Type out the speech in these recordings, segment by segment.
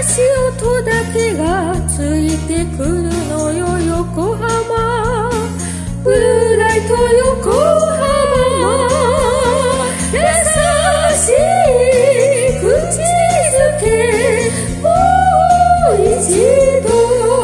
足音だけがついてくるのよ横浜ブルーライト横浜優しい口づけもう一度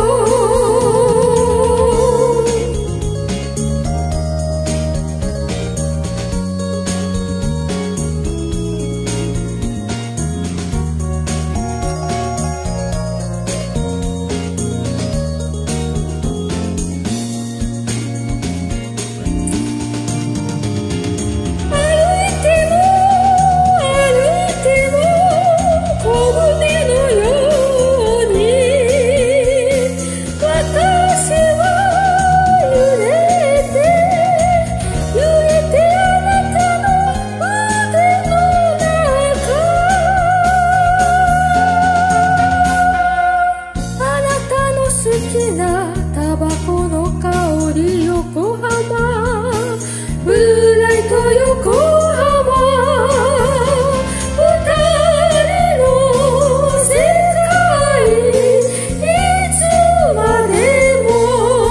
タバコの香り横浜ブルーライト横浜二人の世界いつまでも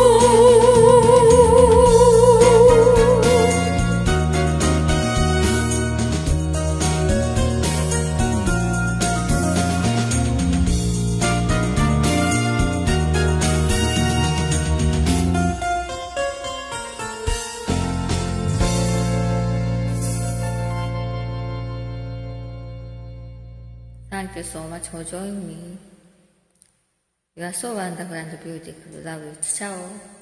Thank you so much for joining me. You are so wonderful and beautiful. Love you. Ciao.